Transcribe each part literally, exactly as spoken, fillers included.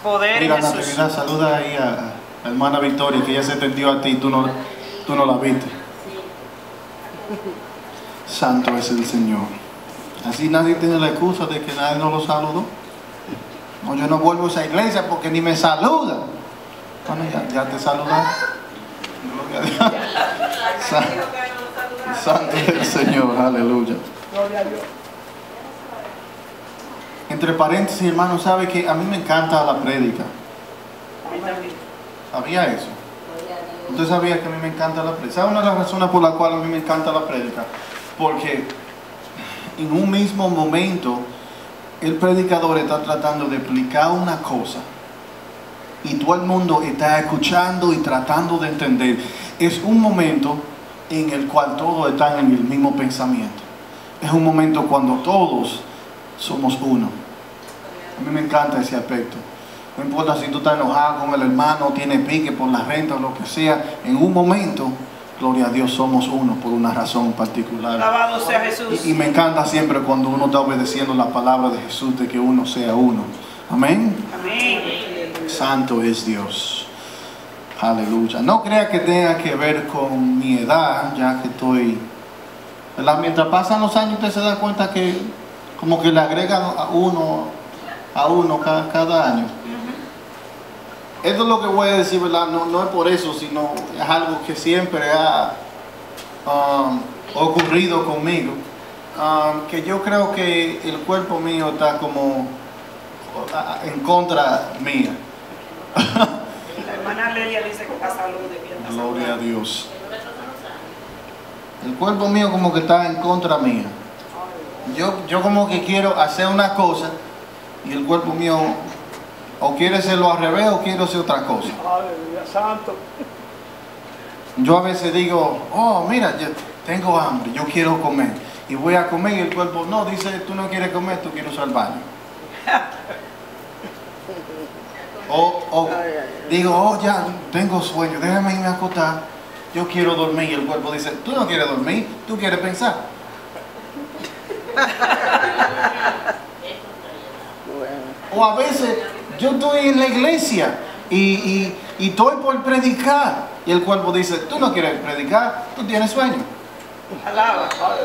Poder Mira, en Jesús. Natividad, saluda ahí a la hermana Victoria, que ella se tendió a ti y tú no, tú no la viste. Santo es el Señor. Así nadie tiene la excusa de que nadie no lo saludó. No, yo no vuelvo a esa iglesia porque ni me saludan. Bueno, ya, ya te saludaron. Gloria a Dios. Sa- Santo es el Señor, aleluya. Entre paréntesis, hermano, sabe que a mí me encanta la prédica. A mí también. ¿Sabía eso? Usted sabía que a mí me encanta la prédica. ¿Sabe una de las razones por las cuales a mí me encanta la prédica? Porque en un mismo momento el predicador está tratando de explicar una cosa y todo el mundo está escuchando y tratando de entender. Es un momento en el cual todos están en el mismo pensamiento. Es un momento cuando todos somos uno. A mí me encanta ese aspecto. No importa si tú estás enojado con el hermano, tienes pique por la renta o lo que sea, en un momento, gloria a Dios, somos uno por una razón particular. Alabado sea Jesús. Y, y me encanta siempre cuando uno está obedeciendo la palabra de Jesús, de que uno sea uno. Amén. Amén. Santo es Dios. Aleluya. No crea que tenga que ver con mi edad, ya que estoy... ¿verdad? Mientras pasan los años, usted se da cuenta que como que le agregan a uno, a uno cada, cada año. Esto es lo que voy a decir, ¿verdad? No, no es por eso, sino es algo que siempre ha um, ocurrido conmigo. Um, que yo creo que el cuerpo mío está como en contra mía. La hermana Lelia dice que está salud de bien. Gloria a Dios. El cuerpo mío como que está en contra mía. Yo, yo como que quiero hacer una cosa y el cuerpo mío o quiere hacerlo al revés o quiere hacer otra cosa. Aleluya, santo. Yo a veces digo, oh, mira, yo tengo hambre, yo quiero comer. Y voy a comer y el cuerpo, no, dice, tú no quieres comer, tú quieres usar el baño. O, o digo, oh, ya tengo sueño, déjame irme a acostar, yo quiero dormir. Y el cuerpo dice, tú no quieres dormir, tú quieres pensar. O a veces yo estoy en la iglesia y, y, y estoy por predicar y el cuerpo dice, tú no quieres predicar, tú tienes sueño. Alaba.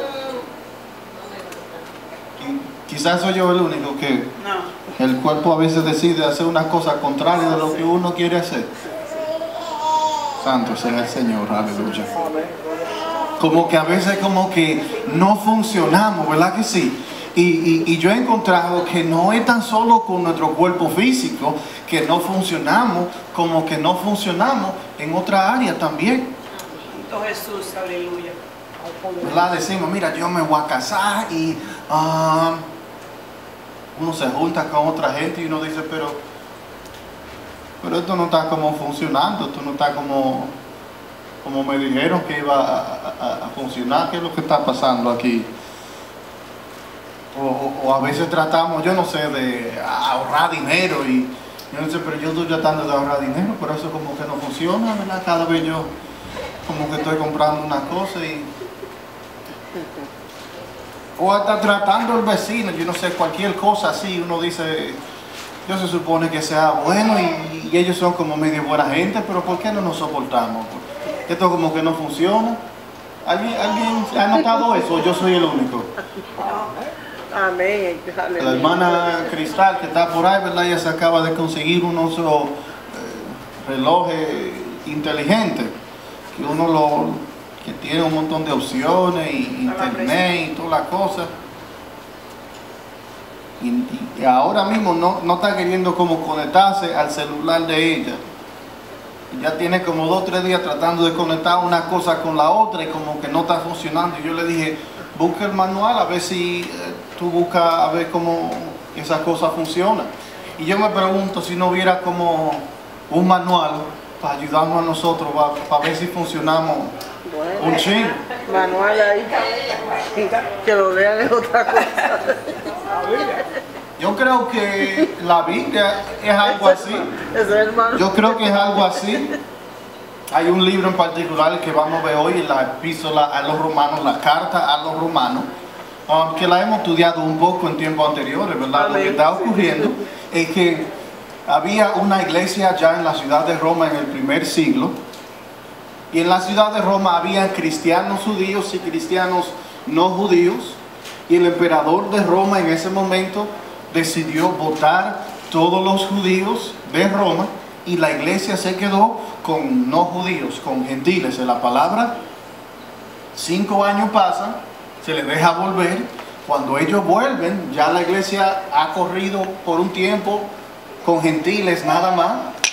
Y quizás soy yo el único que No. el cuerpo a veces decide hacer una cosa contraria de lo que uno quiere hacer. Santo sea el Señor, aleluya. Como que a veces como que no funcionamos, ¿verdad que sí? Y, y, y yo he encontrado que no es tan solo con nuestro cuerpo físico que no funcionamos, como que no funcionamos en otra área también. Santo Jesús, aleluya. ¿Verdad? Decimos, mira, yo me voy a casar y uh, uno se junta con otra gente y uno dice, pero, pero esto no está como funcionando, esto no está como, como me dijeron que iba a, a, a funcionar. ¿Qué es lo que está pasando aquí? O, o, o a veces tratamos, yo no sé, de ahorrar dinero y yo no sé, pero yo estoy tratando de ahorrar dinero, pero eso como que no funciona, ¿verdad? Cada vez yo como que estoy comprando una cosa y... O hasta tratando al vecino, yo no sé, cualquier cosa así, uno dice, yo se supone que sea bueno y, y ellos son como medio buena gente, pero ¿por qué no nos soportamos? Esto como que no funciona. ¿Alguien, ¿alguien ha notado eso? Yo soy el único. Amén. La hermana Cristal que está por ahí, ¿verdad? Ella se acaba de conseguir unos eh, relojes inteligentes, que uno lo, que tiene un montón de opciones, y internet y todas las cosas. Y, y, y ahora mismo no, no está queriendo como conectarse al celular de ella. Y ya tiene como dos o tres días tratando de conectar una cosa con la otra y como que no está funcionando. Y yo le dije, busca el manual a ver si eh, tú buscas a ver cómo esas cosas funcionan. Y yo me pregunto si no hubiera como un manual para ayudarnos a nosotros, para, para ver si funcionamos Bueno, un ching. manual ahí, que lo vean es otra cosa. Yo creo que la Biblia es algo así. Eso, hermano. Yo creo que es algo así. Hay un libro en particular que vamos a ver hoy, la epístola a los romanos, la carta a los romanos, um, que la hemos estudiado un poco en tiempos anteriores, ¿verdad? Lo que está ocurriendo es que había una iglesia ya en la ciudad de Roma en el primer siglo. Y en la ciudad de Roma había cristianos judíos y cristianos no judíos. Y el emperador de Roma en ese momento decidió votar todos los judíos de Roma. Y la iglesia se quedó con no judíos, con gentiles. En la palabra, cinco años pasan, se les deja volver. Cuando ellos vuelven, ya la iglesia ha corrido por un tiempo con gentiles nada más.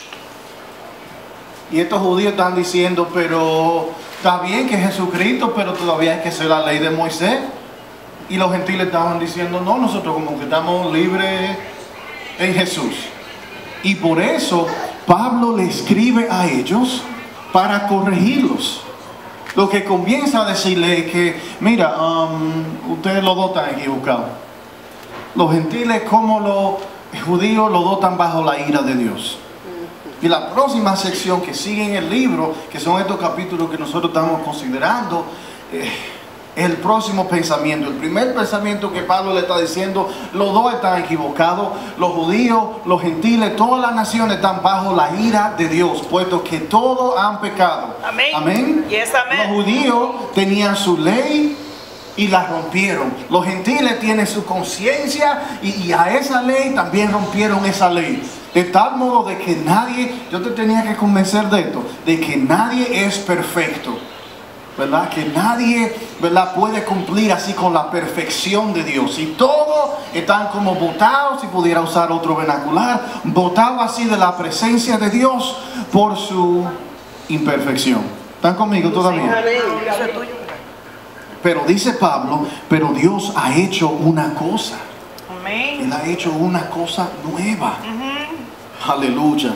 Y estos judíos están diciendo, pero está bien que Jesucristo, pero todavía hay que hacer la ley de Moisés. Y los gentiles estaban diciendo, no, nosotros como que estamos libres en Jesús. Y por eso Pablo le escribe a ellos para corregirlos. Lo que comienza a decirle es que, mira, um, ustedes los dos están equivocados. Los gentiles como los judíos, los dos están bajo la ira de Dios. Y la próxima sección que sigue en el libro, que son estos capítulos que nosotros estamos considerando, eh, el próximo pensamiento. El primer pensamiento que Pablo le está diciendo, los dos están equivocados, los judíos, los gentiles, todas las naciones están bajo la ira de Dios, puesto que todos han pecado. Amén. Amén. Yes, amén. Los judíos tenían su ley y la rompieron. Los gentiles tienen su conciencia y, y a esa ley también rompieron esa ley. De tal modo de que nadie, yo te tenía que convencer de esto, de que nadie es perfecto. ¿Verdad? Que nadie, ¿verdad?, puede cumplir así con la perfección de Dios. Y todos están como botados, si pudiera usar otro vernacular, botados así de la presencia de Dios por su imperfección. ¿Están conmigo todavía? Eso es tuyo. Pero dice Pablo, pero Dios ha hecho una cosa. Amén. Él ha hecho una cosa nueva. Ujú. Aleluya.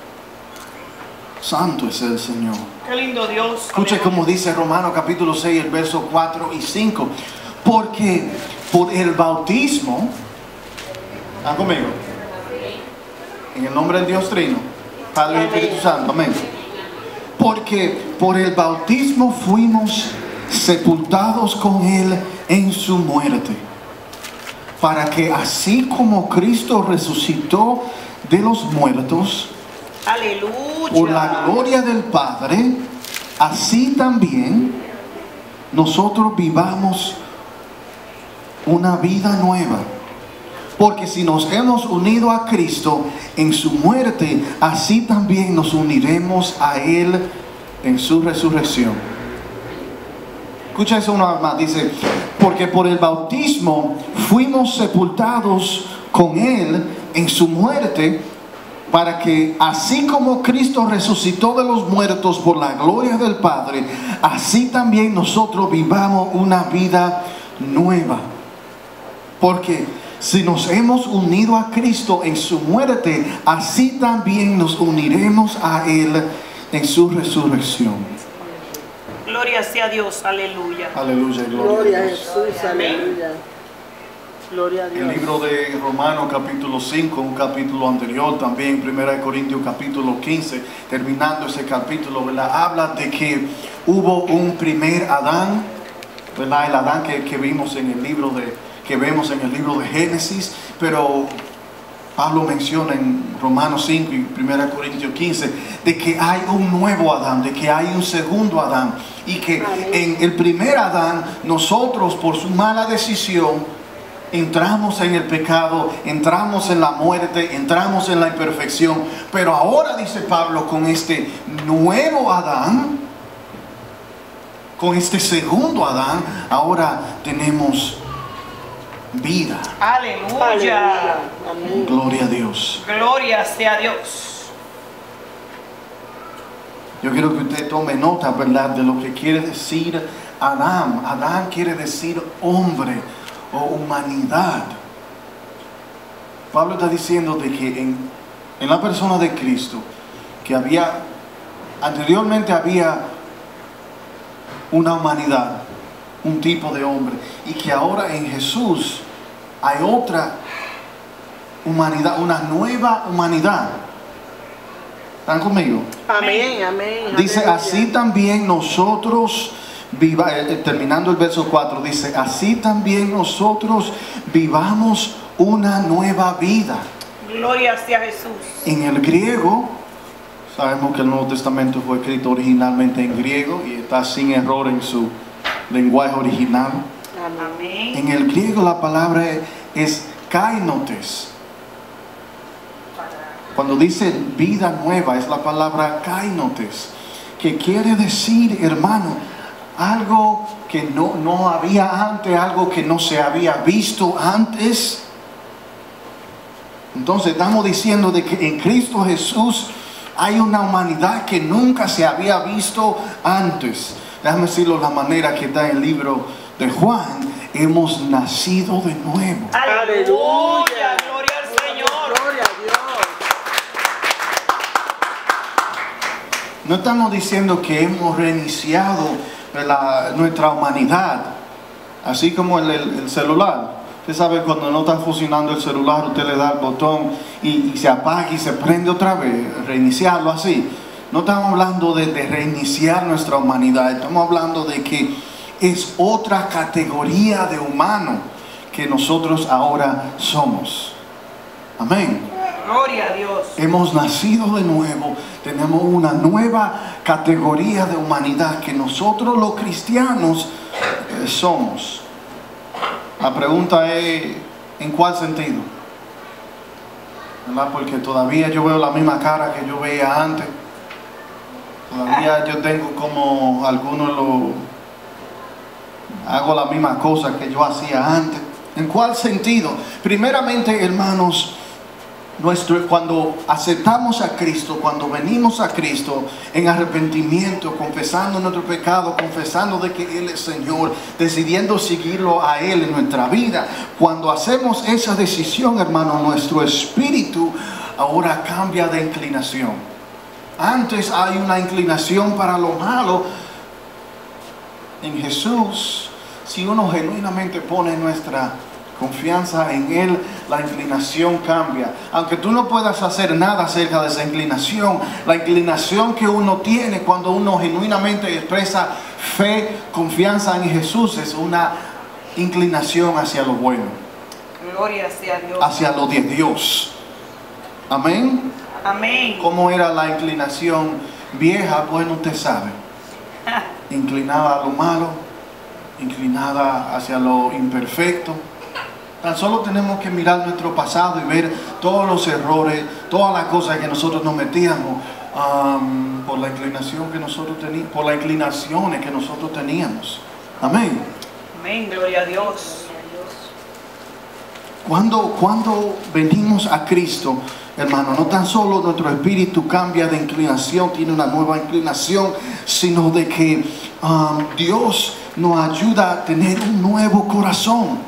Santo es el Señor. Qué lindo Dios. Escuche como dice Romanos capítulo seis, el verso cuatro y cinco. Porque por el bautismo, ¿están conmigo? En el nombre del Dios Trino, Padre y Espíritu Santo, amén. Porque por el bautismo fuimos sepultados con Él en su muerte, para que así como Cristo resucitó de los muertos, Aleluya. por la gloria del Padre, así también nosotros vivamos una vida nueva. Porque si nos hemos unido a Cristo en su muerte, así también nos uniremos a Él en su resurrección. Escucha eso una vez más, dice, porque por el bautismo fuimos sepultados con Él en su muerte, para que así como Cristo resucitó de los muertos por la gloria del Padre, así también nosotros vivamos una vida nueva. Porque si nos hemos unido a Cristo en su muerte, así también nos uniremos a Él en su resurrección. Gloria sea a Dios. Aleluya. Aleluya, gloria, Gloria a a Dios. Jesús, aleluya. Gloria a El Dios. libro de Romanos capítulo cinco, un capítulo anterior, también primera de Corintios capítulo quince, terminando ese capítulo, ¿verdad?, habla de que hubo un primer Adán, ¿verdad?, el Adán que, que vimos en el libro de, que vemos en el libro de Génesis, pero Pablo menciona en Romanos cinco y primera de Corintios quince de que hay un nuevo Adán, de que hay un segundo Adán, y que Amén. en el primer Adán nosotros por su mala decisión entramos en el pecado, entramos en la muerte, entramos en la imperfección. Pero ahora, dice Pablo, con este nuevo Adán, con este segundo Adán, ahora tenemos vida. Aleluya. Aleluya. Amén. Gloria a Dios. Gloria sea a Dios. Yo quiero que usted tome nota, ¿verdad?, de lo que quiere decir Adán. Adán quiere decir hombre o humanidad. Pablo está diciendo de que en, en la persona de Cristo, que había, anteriormente había una humanidad, un tipo de hombre, y que ahora en Jesús hay otra humanidad, una nueva humanidad. ¿Están conmigo? Amén, amén. Dice, aleluya. así también nosotros viva, eh, terminando el verso cuatro, dice, así también nosotros vivamos una nueva vida. Gloria sea Jesús. En el griego, sabemos que el Nuevo Testamento fue escrito originalmente en griego y está sin error en su lenguaje original. Amén. En el griego la palabra es kainotes. Cuando dice vida nueva es la palabra kainotes, que quiere decir, hermano, algo que no, no había antes, algo que no se había visto antes. Entonces estamos diciendo de que en Cristo Jesús hay una humanidad que nunca se había visto antes. Déjame decirlo de la manera que está en el libro de Juan. Hemos nacido de nuevo. Aleluya. Gloria al Señor. Gloria a Dios. No estamos diciendo que hemos reiniciado la, nuestra humanidad, así como el, el, el celular. Usted sabe, cuando no está funcionando el celular, usted le da el botón y, y se apaga y se prende otra vez, reiniciarlo así. No estamos hablando de, de reiniciar nuestra humanidad, estamos hablando de que es otra categoría de humano que nosotros ahora somos. Amén. Gloria a Dios. Hemos nacido de nuevo, tenemos una nueva categoría de humanidad que nosotros los cristianos eh, somos. La pregunta es, ¿en cuál sentido? ¿Verdad? Porque todavía yo veo la misma cara que yo veía antes. Todavía yo tengo como algunos lo hago la misma cosa que yo hacía antes. ¿En cuál sentido? Primeramente, hermanos, nuestro, cuando aceptamos a Cristo, cuando venimos a Cristo en arrepentimiento, confesando nuestro pecado, confesando de que Él es Señor, decidiendo seguirlo a Él en nuestra vida, cuando hacemos esa decisión, hermano, nuestro espíritu ahora cambia de inclinación. Antes hay una inclinación para lo malo. En Jesús, si uno genuinamente pone nuestra confianza en Él, la inclinación cambia. Aunque tú no puedas hacer nada acerca de esa inclinación, la inclinación que uno tiene cuando uno genuinamente expresa fe, confianza en Jesús, es una inclinación hacia lo bueno, Gloria sea Dios. hacia lo de Dios. Amén. Amén. ¿Cómo era la inclinación vieja? Bueno, usted sabe. Inclinada a lo malo, inclinada hacia lo imperfecto. Tan solo tenemos que mirar nuestro pasado y ver todos los errores, todas las cosas que nosotros nos metíamos um, por la inclinación que nosotros teníamos, por las inclinaciones que nosotros teníamos. Amén. Amén. Gloria a Dios. Cuando, cuando venimos a Cristo, hermano, no tan solo nuestro espíritu cambia de inclinación, tiene una nueva inclinación, sino de que um, Dios nos ayuda a tener un nuevo corazón.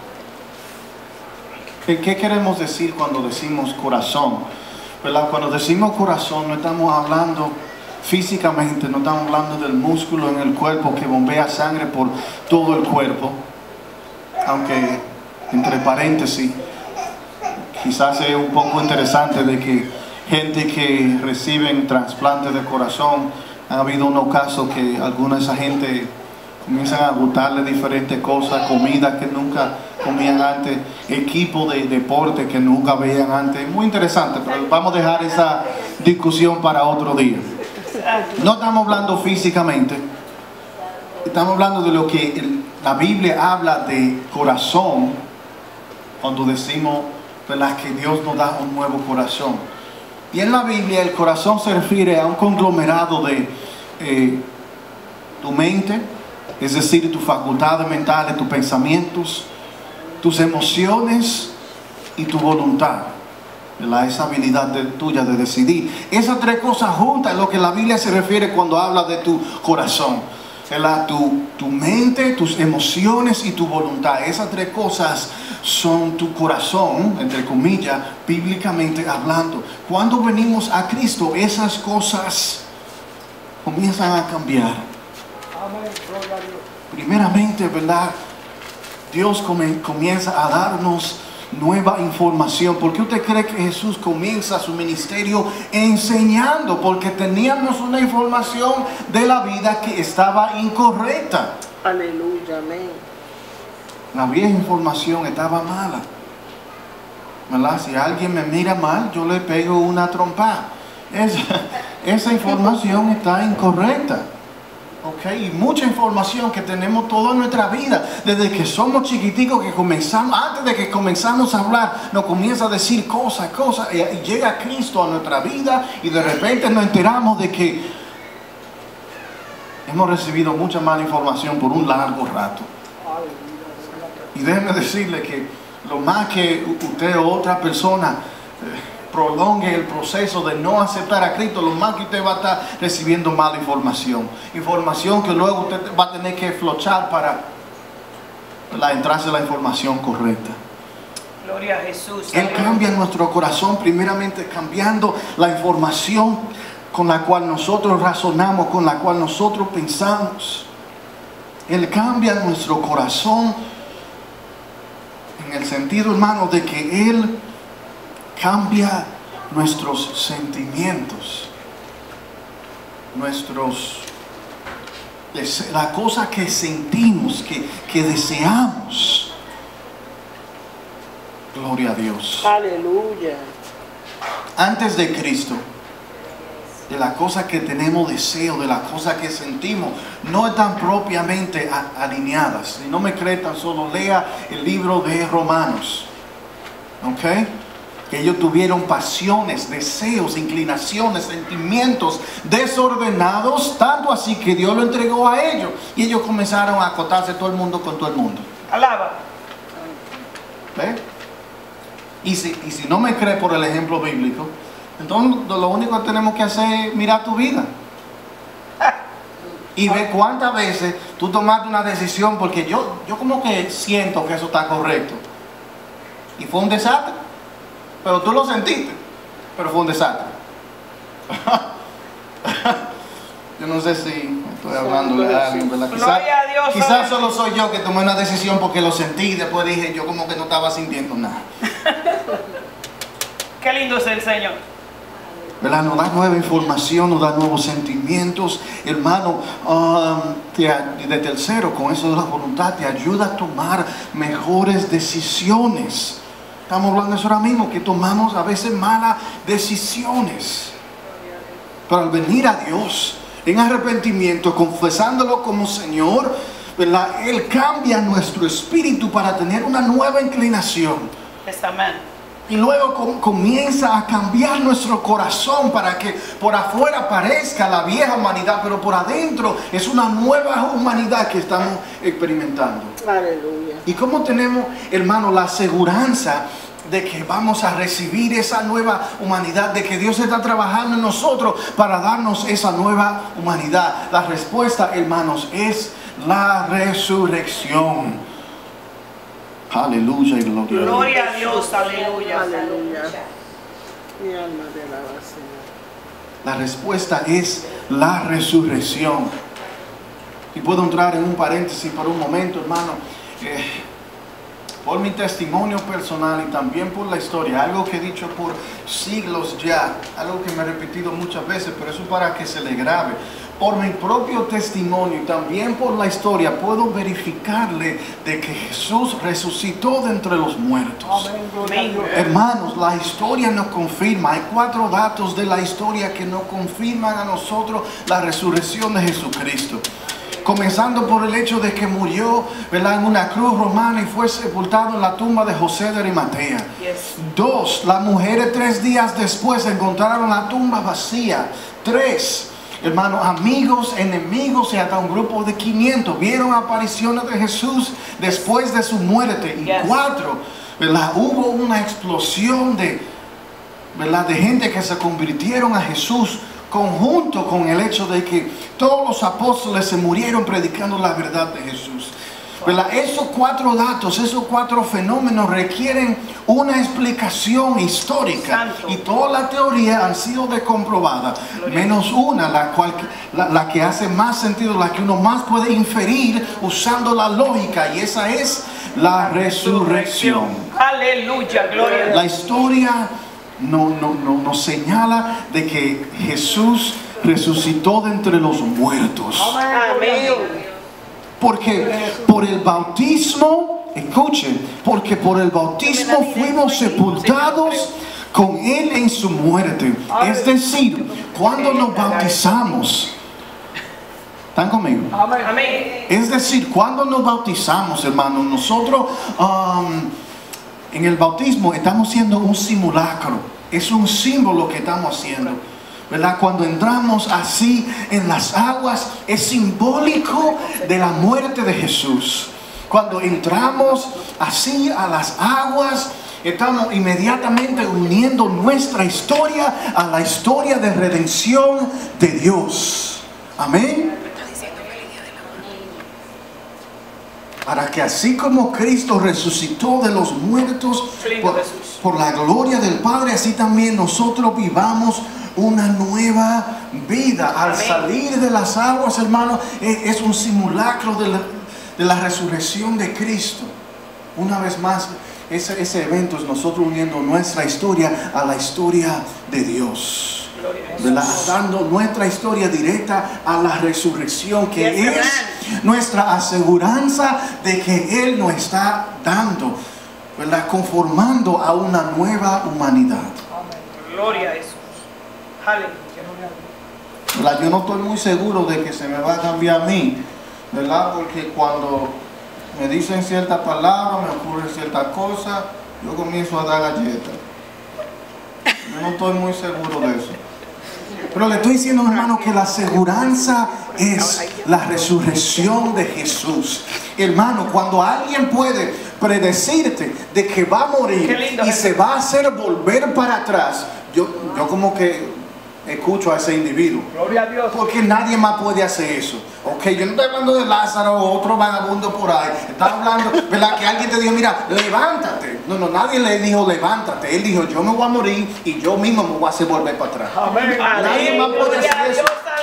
¿Qué queremos decir cuando decimos corazón? ¿Verdad? Cuando decimos corazón no estamos hablando físicamente, no estamos hablando del músculo en el cuerpo que bombea sangre por todo el cuerpo. Aunque, entre paréntesis, quizás sea un poco interesante de que gente que reciben trasplantes de corazón, ha habido unos casos que alguna de esa gente comienzan a gustarle diferentes cosas, comida que nunca comían antes, equipo de deporte que nunca veían antes. Muy interesante, pero vamos a dejar esa discusión para otro día. No estamos hablando físicamente, estamos hablando de lo que el, la Biblia habla de corazón, cuando decimos, ¿verdad?, que Dios nos da un nuevo corazón. Y en la Biblia el corazón se refiere a un conglomerado de eh, tu mente, es decir, tus facultades mentales, tus pensamientos, tus emociones y tu voluntad, ¿verdad? Esa habilidad de, tuya de decidir. Esas tres cosas juntas es lo que la Biblia se refiere cuando habla de tu corazón, ¿verdad? Tu, tu mente, tus emociones y tu voluntad. Esas tres cosas son tu corazón, entre comillas, bíblicamente hablando. Cuando venimos a Cristo, esas cosas comienzan a cambiar. Primeramente, ¿verdad? Dios comienza a darnos nueva información. ¿Por qué usted cree que Jesús comienza su ministerio enseñando? Porque teníamos una información de la vida que estaba incorrecta. Aleluya, amén. La vieja información estaba mala. ¿verdad? Si alguien me mira mal, yo le pego una trompa. Esa, esa información está incorrecta. Okay, y mucha información que tenemos toda nuestra vida, desde que somos chiquiticos, que comenzamos, antes de que comenzamos a hablar, nos comienza a decir cosas, cosas, y, y llega Cristo a nuestra vida y de repente nos enteramos de que hemos recibido mucha mala información por un largo rato. Y déjenme decirle que lo más que usted o otra persona eh, prolongue el proceso de no aceptar a Cristo, lo más que usted va a estar recibiendo mala información. Información que luego usted va a tener que flochar para la entrarse la información correcta. Gloria a Jesús. Él cambia nuestro corazón, primeramente cambiando la información con la cual nosotros razonamos, con la cual nosotros pensamos. Él cambia nuestro corazón en el sentido, hermano, de que Él cambia nuestros sentimientos, nuestros, la cosa que sentimos, que, que deseamos. Gloria a Dios. Aleluya. Antes de Cristo, de la cosa que tenemos deseo, de la cosa que sentimos, no están propiamente a, alineadas. Si no me cree, tan solo lea el libro de Romanos. ¿Ok? Que ellos tuvieron pasiones, deseos, inclinaciones, sentimientos desordenados, tanto así que Dios lo entregó a ellos. Y ellos comenzaron a acotarse todo el mundo con todo el mundo. Alaba. ¿Ve? Y si, y si no me cree por el ejemplo bíblico, entonces lo único que tenemos que hacer es mirar tu vida y ver cuántas veces tú tomaste una decisión porque yo, yo como que siento que eso está correcto y fue un desastre, pero tú lo sentiste, pero fue un desastre. Yo no sé si estoy hablando de alguien, ¿verdad? Quizás quizá solo soy yo que tomé una decisión porque lo sentí y después dije yo como que no estaba sintiendo nada. Qué lindo es el Señor. ¿Verdad? Nos da nueva información, nos da nuevos sentimientos. Hermano, um, te, de tercero, con eso de la voluntad, te ayuda a tomar mejores decisiones. Estamos hablando de eso ahora mismo, que tomamos a veces malas decisiones. Pero al venir a Dios en arrepentimiento, confesándolo como Señor, ¿verdad? Él cambia nuestro espíritu para tener una nueva inclinación. Amén. Y luego com comienza a cambiar nuestro corazón para que por afuera parezca la vieja humanidad, pero por adentro es una nueva humanidad que estamos experimentando. Aleluya. ¿Y cómo tenemos, hermano, la aseguranza de que vamos a recibir esa nueva humanidad, de que Dios está trabajando en nosotros para darnos esa nueva humanidad? La respuesta, hermanos, es la resurrección. Aleluya y gloria. Gloria a Dios, aleluya. Aleluya. Mi alma te alaba, Señor. La respuesta es la resurrección. Y puedo entrar en un paréntesis por un momento, hermano. Eh, por mi testimonio personal y también por la historia, algo que he dicho por siglos ya, algo que me he repetido muchas veces, pero eso para que se le grabe. Por mi propio testimonio y también por la historia, puedo verificarle de que Jesús resucitó de entre los muertos. Amén. Hermanos, la historia nos confirma. Hay cuatro datos de la historia que nos confirman a nosotros la resurrección de Jesucristo. Comenzando por el hecho de que murió, ¿verdad?, en una cruz romana y fue sepultado en la tumba de José de Arimatea. Yes. Dos, las mujeres tres días después encontraron la tumba vacía. Tres, hermanos, amigos, enemigos y hasta un grupo de quinientos vieron apariciones de Jesús después de su muerte. Y yes. Cuatro, ¿verdad?, hubo una explosión de, ¿verdad?, de gente que se convirtieron a Jesús, conjunto con el hecho de que todos los apóstoles se murieron predicando la verdad de Jesús. ¿Verdad? Esos cuatro datos, esos cuatro fenómenos requieren una explicación histórica. Santo. Y todas las teorías han sido descomprobadas, menos una, la, cual, la, la que hace más sentido, la que uno más puede inferir usando la lógica, y esa es la resurrección. Aleluya, gloria. La historia No, no, no, nos señala de que Jesús resucitó de entre los muertos. Amén. Porque por el bautismo Escuche, porque por el bautismo fuimos sepultados con Él en su muerte. Es decir, cuando nos bautizamos, ¿están conmigo? Amén. Es decir, cuando nos bautizamos, hermanos, nosotros um, en el bautismo estamos haciendo un simulacro. Es un símbolo que estamos haciendo, ¿verdad? Cuando entramos así en las aguas, es simbólico de la muerte de Jesús. Cuando entramos así a las aguas, estamos inmediatamente uniendo nuestra historia a la historia de redención de Dios. Amén. Para que así como Cristo resucitó de los muertos por, por la gloria del Padre, así también nosotros vivamos una nueva vida. Al salir de las aguas, hermanos, es un simulacro de la, de la resurrección de Cristo. Una vez más, ese, ese evento es nosotros uniendo nuestra historia a la historia de Dios, dando nuestra historia directa a la resurrección, que es nuestra aseguranza de que Él nos está dando, ¿verdad? Conformando a una nueva humanidad. Gloria a Jesús. ¿Verdad? Yo no estoy muy seguro de que se me va a cambiar a mí, ¿verdad? Porque cuando me dicen cierta palabra, me ocurren ciertas cosas, yo comienzo a dar galletas. Yo no estoy muy seguro de eso. Pero le estoy diciendo, hermano, que la aseguranza es la resurrección de Jesús. Hermano, cuando alguien puede predecirte de que va a morir y se va a hacer volver para atrás, yo, yo como que escucho a ese individuo. Gloria a Dios. Porque nadie más puede hacer eso. Ok, yo no estoy hablando de Lázaro o otro vagabundo por ahí. Está hablando, ¿verdad? Que alguien te dijo, mira, levántate. No, no, nadie le dijo levántate. Él dijo, yo me voy a morir y yo mismo me voy a hacer volver para atrás. Amén. Nadie más puede hacer eso.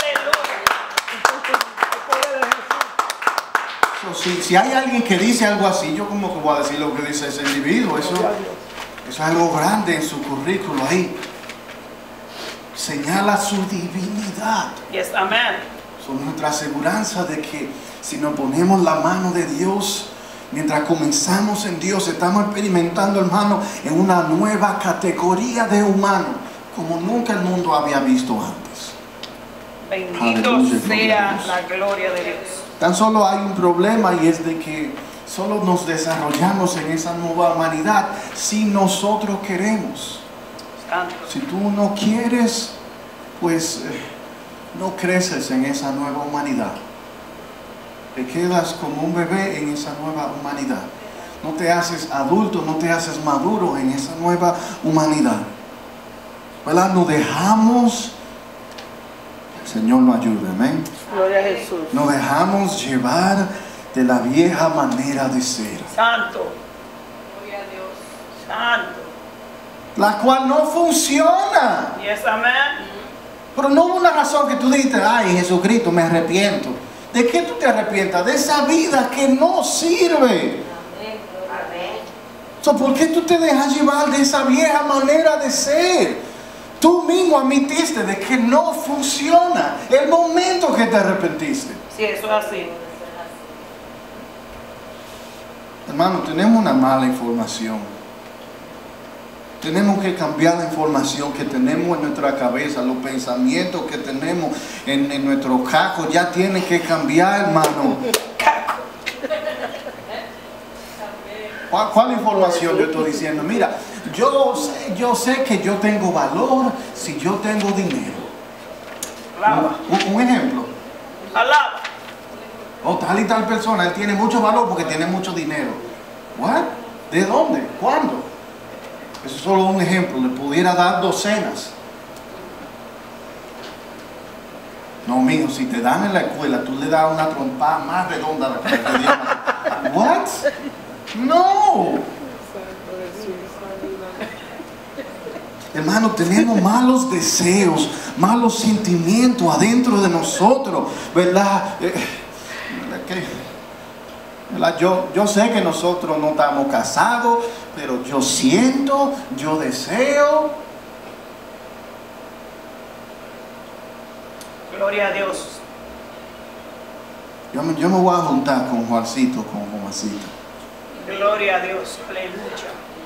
So, si, si hay alguien que dice algo así, yo como que voy a decir lo que dice ese individuo. Eso, eso es algo grande en su currículo ahí. Señala su divinidad. Yes, amén. Son nuestra aseguranza de que si nos ponemos la mano de Dios, mientras comenzamos en Dios, estamos experimentando, hermano, en una nueva categoría de humano, como nunca el mundo había visto antes. Bendito Aleluya, sea Dios. la gloria de Dios. Tan solo hay un problema, y es de que solo nos desarrollamos en esa nueva humanidad si nosotros queremos. Santo. Si tú no quieres, pues eh, no creces en esa nueva humanidad. Te quedas como un bebé en esa nueva humanidad. No te haces adulto, no te haces maduro en esa nueva humanidad. ¿Verdad? Nos dejamos, el Señor nos ayude, amén. Gloria a Jesús. Nos dejamos llevar de la vieja manera de ser, Santo. Gloria a Dios. Santo. la cual no funciona. Yes, amén. Pero no hubo una razón que tú dijiste, ay, Jesucristo, me arrepiento. ¿De qué tú te arrepientas? De esa vida que no sirve. So, ¿por qué tú te dejas llevar de esa vieja manera de ser? Tú mismo admitiste de que no funciona el momento que te arrepentiste. Sí, eso es así. Hermano, tenemos una mala información. Tenemos que cambiar la información que tenemos en nuestra cabeza, los pensamientos que tenemos en, en nuestro cajo, ya tienen que cambiar, hermano. ¿Cuál, ¿Cuál información yo estoy diciendo? Mira, yo sé, yo sé que yo tengo valor si yo tengo dinero. Alaba. Un, un ejemplo. Alaba. O tal y tal persona, él tiene mucho valor porque tiene mucho dinero. ¿What? ¿De dónde? ¿Cuándo? Eso es solo un ejemplo, le pudiera dar docenas. No, mijo, si te dan en la escuela, tú le das una trompada más redonda a la que te dieron. ¿What? No. Hermano, tenemos malos deseos, malos sentimientos adentro de nosotros, ¿verdad? Eh, ¿qué? Yo, yo sé que nosotros no estamos casados, pero yo siento, yo deseo. Gloria a Dios. Yo me, yo me voy a juntar con Juancito, con Juancito. Gloria a Dios. Aleluya.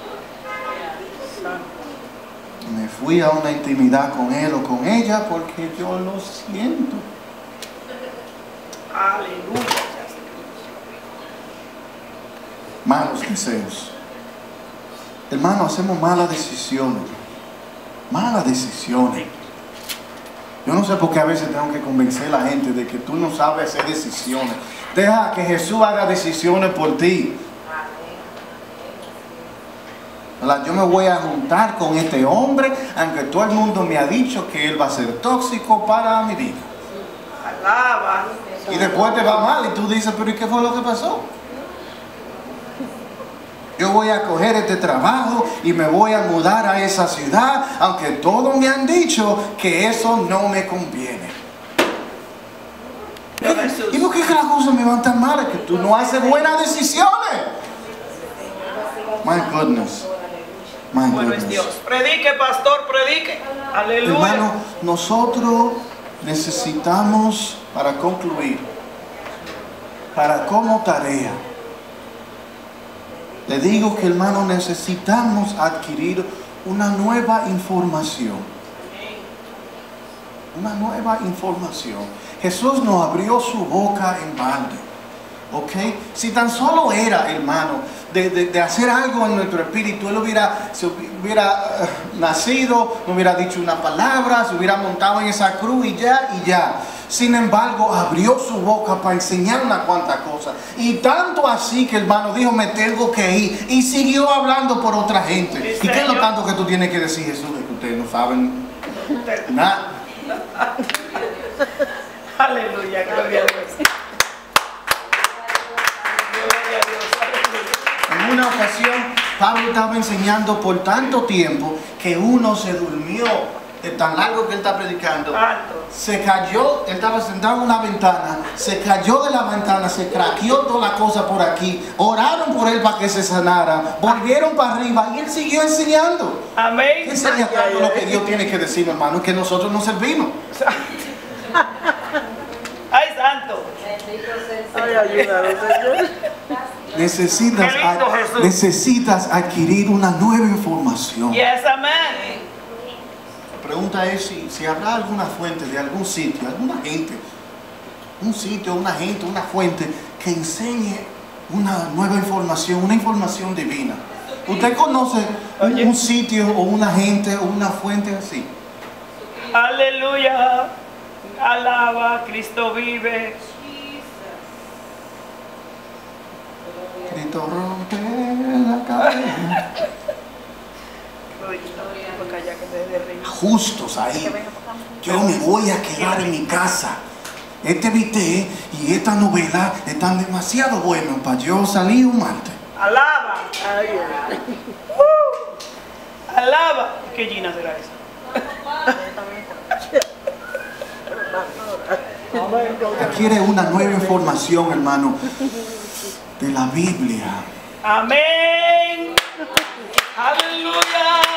Me fui a una intimidad con él o con ella porque yo lo siento. Aleluya. Malos deseos. Hermano, hacemos malas decisiones. Malas decisiones. Yo no sé por qué a veces tengo que convencer a la gente de que tú no sabes hacer decisiones. Deja que Jesús haga decisiones por ti. ¿Verdad? Yo me voy a juntar con este hombre, aunque todo el mundo me ha dicho que él va a ser tóxico para mi vida. Alaba. Y después te va mal y tú dices, pero ¿y qué fue lo que pasó? Yo voy a coger este trabajo y me voy a mudar a esa ciudad, aunque todos me han dicho que eso no me conviene. ¿Y por qué que las cosas me van tan mal? Que tú no haces buenas decisiones. My goodness. My Bueno es goodness. Dios. Predique, pastor, predique. Aleluya. Hermano, nosotros necesitamos, para concluir, para como tarea, le digo que, hermano, necesitamos adquirir una nueva información. Una nueva información. Jesús nos abrió su boca en balde. ¿Ok? Si tan solo era, hermano, de, de, de hacer algo en nuestro espíritu, Él hubiera, se hubiera uh, nacido, no hubiera dicho una palabra, se hubiera montado en esa cruz y ya, y ya. Sin embargo, abrió su boca para enseñar una cuanta cosa. Y tanto así que, hermano, dijo, me tengo que ir. Y siguió hablando por otra gente. ¿Y qué es lo tanto que tú tienes que decir, Jesús? Es que ustedes no saben nada. Aleluya, gloria a Dios. En una ocasión, Pablo estaba enseñando por tanto tiempo que uno se durmió de tan largo que él está predicando. Alto. Se cayó, él estaba sentado en una ventana, se cayó de la ventana, se craqueó toda la cosa por aquí. Oraron por él para que se sanara, volvieron para arriba y él siguió enseñando. Amén. Enseña tanto lo que Dios tiene que decir, hermano, que nosotros no servimos. Ay, santo. Ay, ayúdalo, Señor. Necesitas, Qué lindo, Jesús. necesitas adquirir una nueva información. Yes, amén. La pregunta es si, si habrá alguna fuente de algún sitio, alguna gente, un sitio, una gente, una fuente que enseñe una nueva información, una información divina. ¿Usted conoce un, Oye. un sitio o una gente o una fuente así? Aleluya. Alaba, Cristo vive. Cristo rompe la cadena. Justos ahí. Yo me voy a quedar en mi casa. Este viste y esta novela están demasiado buenos para yo salir un martes. Alaba. Ay, ay. Uh, alaba. ¿Qué Gina será esa? Adquiere una nueva información, hermano, de la Biblia. Amén. Aleluya.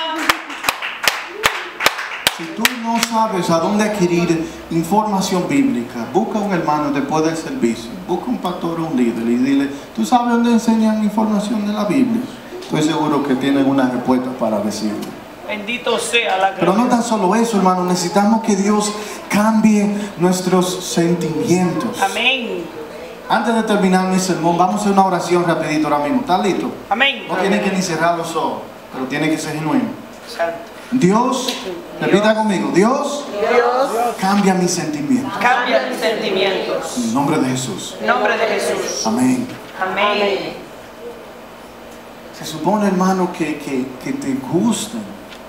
Si tú no sabes a dónde adquirir información bíblica, busca un hermano después del servicio, busca un pastor o un líder y dile, ¿tú sabes dónde enseñan información de la Biblia? Estoy seguro que tienen una respuesta para decirle. Bendito sea la Pero no gloria. tan solo eso, hermano, necesitamos que Dios cambie nuestros sentimientos. Amén. Antes de terminar mi sermón, vamos a hacer una oración rapidito ahora mismo. ¿Estás listo? Amén. No tiene que ni cerrar los ojos, pero tiene que ser genuino. Santo. Dios, repita conmigo, Dios, Dios, cambia mis sentimientos. Cambia mis sentimientos. En el nombre de Jesús. En nombre de Jesús. Amén. Amén. Se supone, hermano, que, que, que te gusten.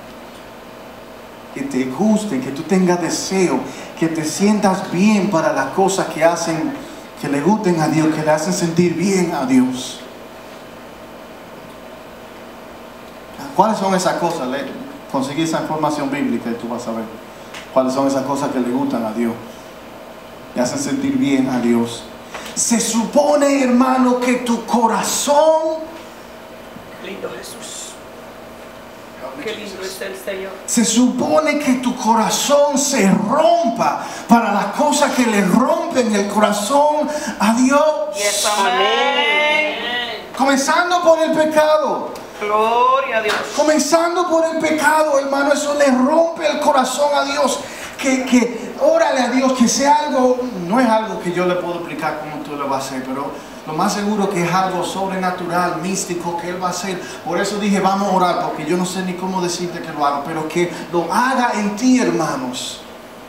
Que te gusten, que tú tengas deseo, que te sientas bien para las cosas que hacen, que le gusten a Dios, que le hacen sentir bien a Dios. ¿Cuáles son esas cosas? Le- Conseguir esa información bíblica y tú vas a ver cuáles son esas cosas que le gustan a Dios, le hacen sentir bien a Dios. Se supone, hermano, que tu corazón, Lindo Jesús. Qué lindo es el Señor. se supone que tu corazón se rompa para las cosas que le rompen el corazón a Dios. Yes, amén. Comenzando por el pecado. Gloria a Dios. Comenzando por el pecado, hermano, eso le rompe el corazón a Dios. Que, que órale a Dios, que sea algo, no es algo que yo le puedo explicar cómo tú lo vas a hacer, pero lo más seguro que es algo sobrenatural, místico que Él va a hacer. Por eso dije, vamos a orar, porque yo no sé ni cómo decirte que lo haga, pero que lo haga en ti, hermanos.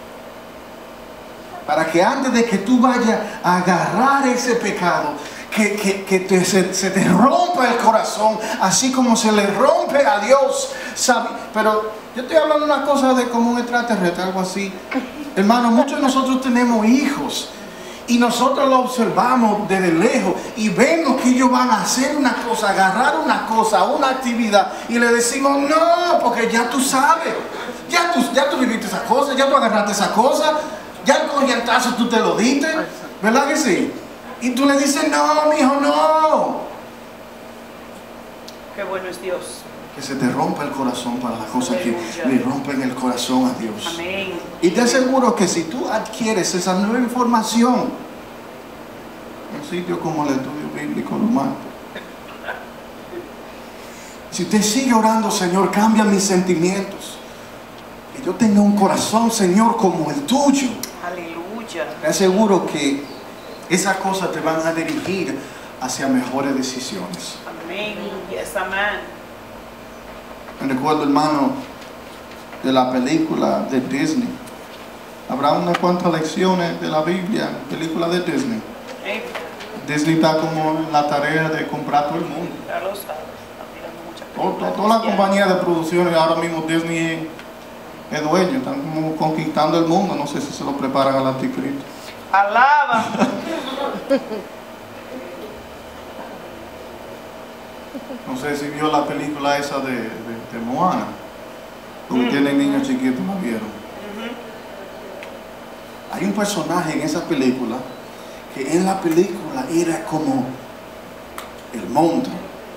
Para que antes de que tú vayas a agarrar ese pecado, que, que, que te, se, se te rompa el corazón, así como se le rompe a Dios. ¿Sabe? Pero yo estoy hablando de una cosa de como un extraterrestre, algo así. Hermano, muchos de nosotros tenemos hijos y nosotros lo observamos desde lejos y vemos que ellos van a hacer una cosa, agarrar una cosa, una actividad, y le decimos no, porque ya tú sabes, ya tú, ya tú viviste esa cosa, ya tú agarraste esa cosa, ya el corrientazo tú te lo diste, ¿verdad que sí? Y tú le dices no, mi hijo, no. Qué bueno es Dios. Que se te rompa el corazón para las cosas que le rompen el corazón a Dios. Amén. Y te aseguro que si tú adquieres esa nueva información, un sitio como el estudio bíblico lo mata. Si usted sigue orando, Señor, cambia mis sentimientos, que yo tenga un corazón, Señor, como el tuyo. Aleluya. Te aseguro que esas cosas te van a dirigir hacia mejores decisiones. Amén. Yes, amén. Me recuerdo, hermano, de la película de Disney. Habrá unas cuantas lecciones de la Biblia en película de Disney. Hey, Disney está como en la tarea de comprar todo el mundo. ya lo sabes. Está mirando muchas Todo- películas Toda la cristianas. compañía de producciones ahora mismo Disney es, es dueño. Están como conquistando el mundo. No sé si se lo preparan al anticristo. Alaba. No sé si vio la película esa de, de, de Moana. Porque Mm. tienen niños chiquitos, ¿la vieron? Ujú. Hay un personaje en esa película que en la película era como el monstruo.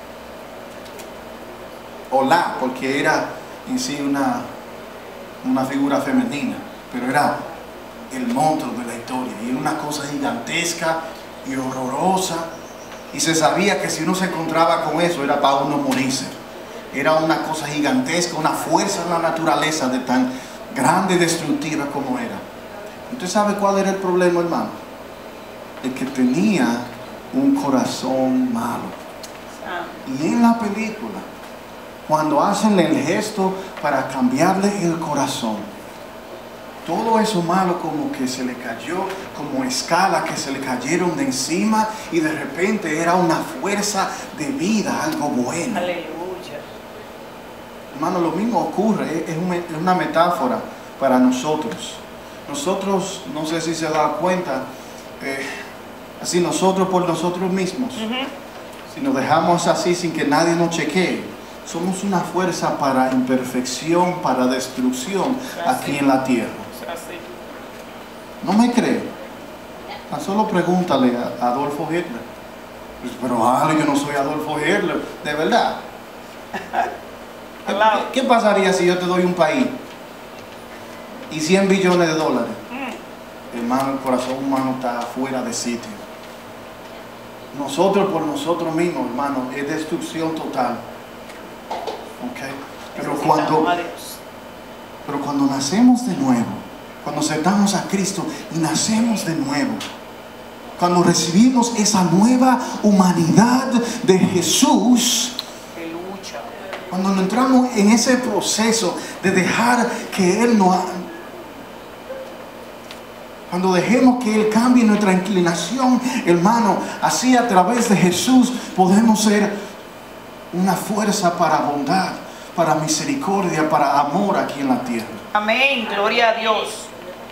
O la, porque era en sí una, una figura femenina, pero era el monstruo de la historia. Y era una cosa gigantesca y horrorosa. Y se sabía que si uno se encontraba con eso era para uno morirse. Era una cosa gigantesca, una fuerza en la naturaleza de tan grande y destructiva como era. ¿Usted sabe cuál era el problema, hermano? El que tenía un corazón malo. Ah, Y en la película, cuando hacen el gesto para cambiarle el corazón, todo eso malo como que se le cayó, como escala que se le cayeron de encima, y de repente era una fuerza de vida, algo bueno. aleluya. Hermano, lo mismo ocurre, es una, es una metáfora para nosotros. Nosotros, no sé si se da cuenta, eh, así nosotros por nosotros mismos, Ujú. si nos dejamos así sin que nadie nos chequee, somos una fuerza para imperfección, para destrucción aquí en la tierra. Así. ¿No me cree? Tan solo pregúntale a Adolfo Hitler. Pues, pero Ale, yo no soy Adolfo Hitler, de verdad. ¿Qué, Alaba. qué pasaría si yo te doy un país y cien billones de dólares? Mm. Hermano, el corazón humano está fuera de sitio. Nosotros por nosotros mismos, hermano, es destrucción total. ¿Ok? Pero Necesitamos cuando, a Dios. pero cuando nacemos de nuevo, cuando aceptamos a Cristo y nacemos de nuevo, cuando recibimos esa nueva humanidad de Jesús, Aleluya. cuando nos entramos en ese proceso de dejar que Él nos... Cuando dejemos que Él cambie nuestra inclinación, hermano, así a través de Jesús podemos ser una fuerza para bondad, para misericordia, para amor aquí en la tierra. Amén. Gloria a Dios.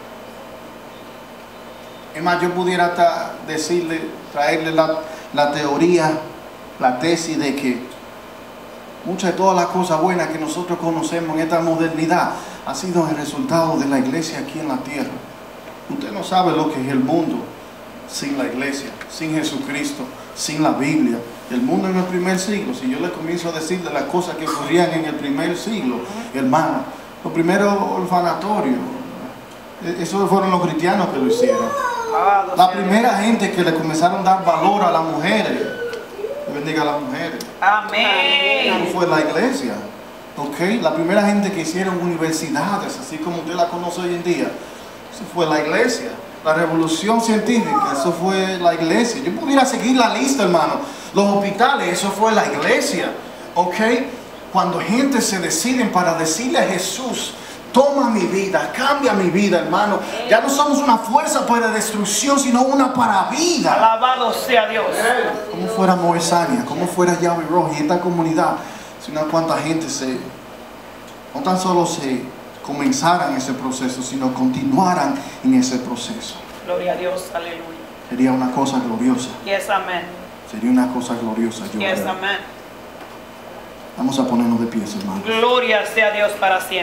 Es más, yo pudiera hasta decirle, traerle la, la teoría, la tesis de que muchas de todas las cosas buenas que nosotros conocemos en esta modernidad ha sido el resultado de la iglesia aquí en la tierra. Usted no sabe lo que es el mundo sin la iglesia, sin Jesucristo, sin la Biblia. El mundo en el primer siglo, si yo le comienzo a decir de las cosas que ocurrían en el primer siglo, hermano, los primeros orfanatorios, esos fueron los cristianos que lo hicieron. Alabado La sea primera gente que le comenzaron a dar valor a las mujeres, bendiga a las mujeres. Amén. ¿Cómo fue la iglesia? ¿Ok? La primera gente que hicieron universidades, así como usted la conoce hoy en día, eso fue la iglesia. La revolución científica, eso fue la iglesia. Yo pudiera seguir la lista, hermano. Los hospitales, eso fue la iglesia. ¿Ok? Cuando gente se deciden para decirle a Jesús, toma mi vida, cambia mi vida, hermano. Ya no somos una fuerza para destrucción, sino una para vida. Alabado sea Dios. Como fuera Moesania, como fuera Llave Roja y esta comunidad, si una cuanta gente se, no tan solo se comenzaran ese proceso, sino continuaran en ese proceso. Gloria a Dios, aleluya. Sería una cosa gloriosa. Yes, amén. Sería una cosa gloriosa. Yo Yes, creo. amén. Vamos a ponernos de pies, hermano. Gloria sea Dios para siempre.